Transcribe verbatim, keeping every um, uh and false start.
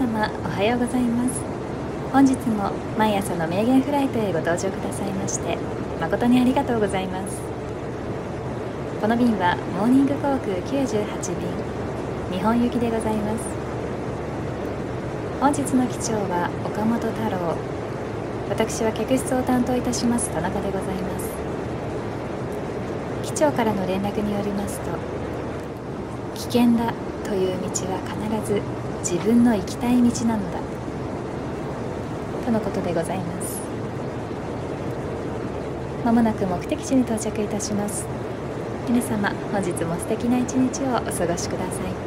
様おはようございます。本日も毎朝の名言フライトへご搭乗くださいまして誠にありがとうございます。この便はモーニング航空きゅうじゅうはち便日本行きでございます。本日の機長は岡本太郎、私は客室を担当いたします田中でございます。機長からの連絡によりますと、危険だという道は必ず自分の行きたい道なのだとのことでございます。まもなく目的地に到着いたします。皆様、本日も素敵な一日をお過ごしください。